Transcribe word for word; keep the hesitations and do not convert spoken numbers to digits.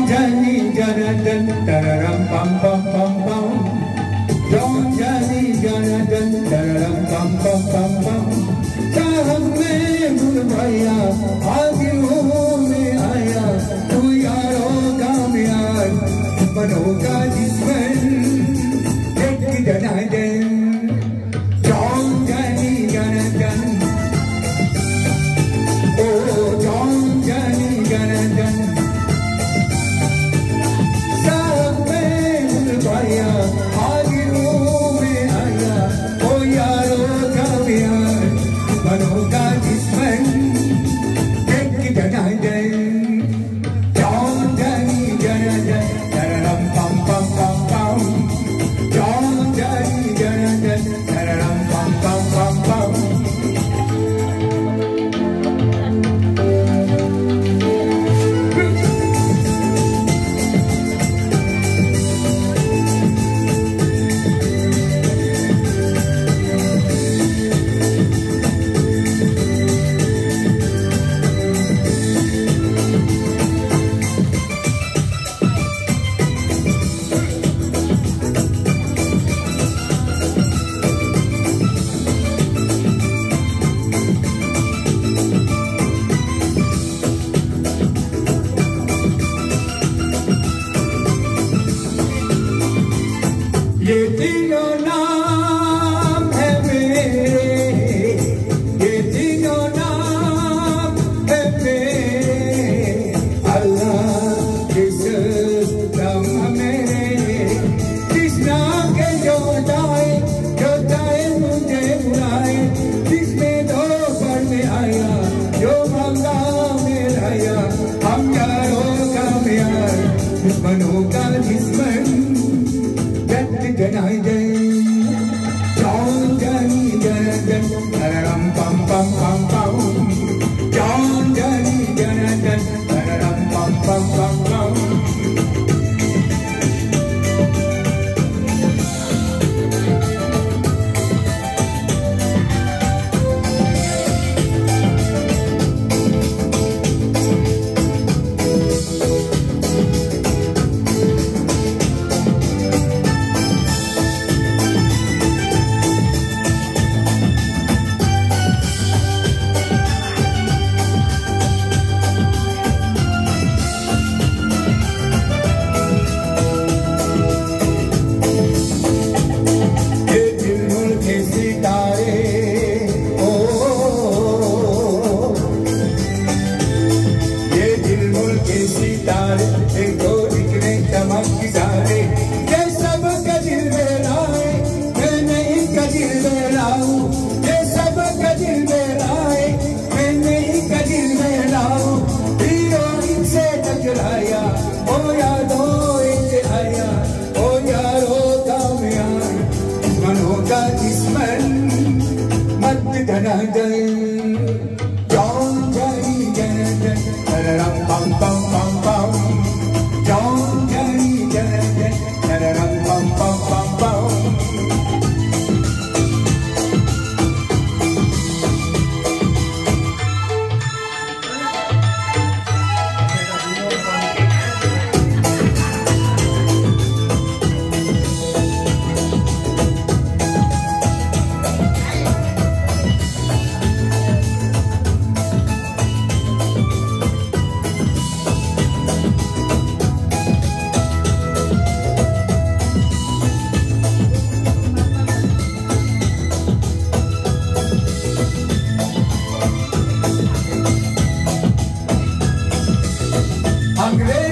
Johnny Jonathan, tararam pam pam pam pam. John Johnny Jonathan, tararam pam pam pam pam. चाहत में भूल भैया हाजिर हूँ मैं आया तू यारों का म्यार बनोगा जिसमें एक Janardan John Johnny Jonathan oh John Johnny Jonathan चाहत में भूल भैया हाजिर हूँ मैं आया ओ यारों का म्यार बनोगा जिसमें एक Janardan John Johnny Jonathan tararam pam pam pam pam John Johnny Jonathan tararam pam pam pam pam ये तीनों नाम है मेरे ये तीनों नाम है मेरे अल्लाह किस नाम मेरे किस नाम के जो जाए जो जाए मुझे बुलाए जिसमें दो पर में आया जो मांगा में लाया हम यारों का प्यार दुश्मनों का दुश्मन Jonathan, John Johnny Jonathan, tararam pam pam pam pam. John Johnny Jonathan, tararam pam pam pam pam. John Johnny Jonathan, tararam pam pam pam pam. John Johnny Jonathan, tararam pam pam pam pam. Hungry